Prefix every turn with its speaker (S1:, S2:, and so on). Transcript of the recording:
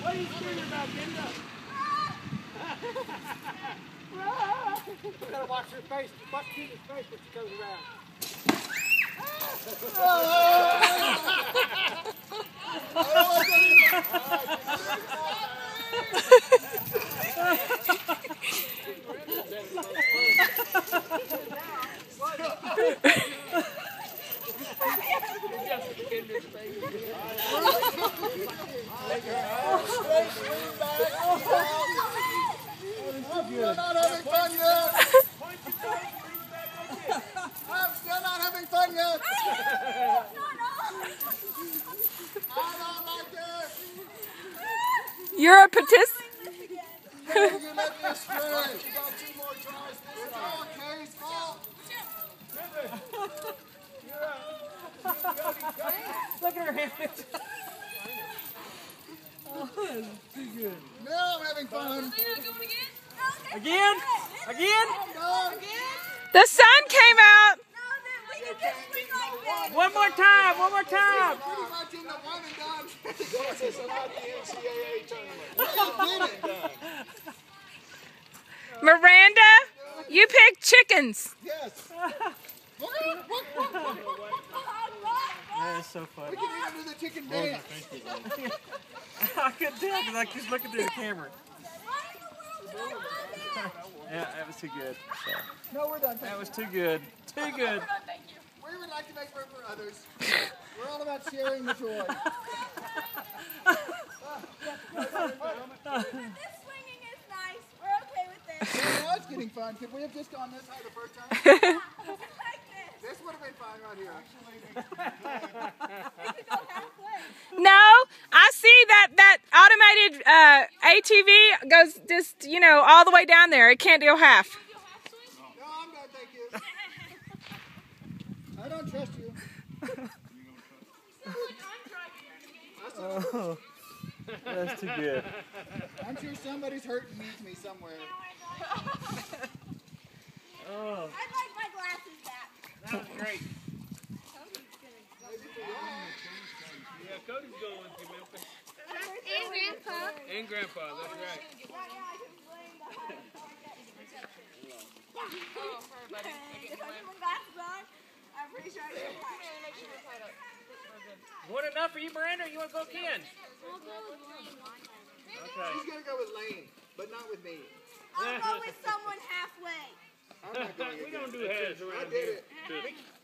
S1: What are you screaming about, Linda? You gotta watch your face. Watch Tina's face when she goes around.
S2: Still not having fun yet. I'm still not having fun yet. I don't like this.
S3: You're a participant.
S2: You let me astray. You got 2 more tries. It's all Kay's fault.
S1: Look at her hand. Oh, that's too good.
S2: Now I'm having fun.
S1: Again? Again?
S2: I'm done.
S3: The sun came out.
S1: One more time. One more time.
S2: Pretty much in the one and done. This is not the NCAA tournament. We did it.
S3: Miranda, you picked chickens.
S2: Yes.
S1: That is so funny.
S2: We can even do the chicken dance.
S1: I couldn't tell because I was looking through the camera. Yeah, that was too good. So.
S2: No, we're done.
S1: That was too good. Too good.
S2: We would like to make room for others. We're all about sharing the joy.
S4: This swinging is nice. We're okay with this.
S2: Yeah, now it's getting fun. Could we have just gone this way the first time? This would have been fun right here.
S3: No, I see that automated ATV goes just, you know, all the way down there. It can't go half.
S2: No, I'm done, thank you. I don't trust you.
S1: Oh, that's too good.
S2: I'm sure somebody's hurt and needs me somewhere.
S1: Oh,
S4: I'd like my glasses back.
S1: that was great. Yeah, Cody's going with you, Memphis.
S4: And Grandpa.
S1: And Grandpa, that's right.
S4: If I put my glasses on, I'm pretty sure I can watch.
S1: One enough for you, Miranda, or you want to go again?
S4: I'll go with Lane.
S1: Okay.
S2: She's going to go with Lane, but not with me.
S4: I'll go with someone halfway.
S2: I'm not going
S1: We
S2: again.
S1: don't do heads
S2: I
S1: around
S2: did
S1: here.
S2: it.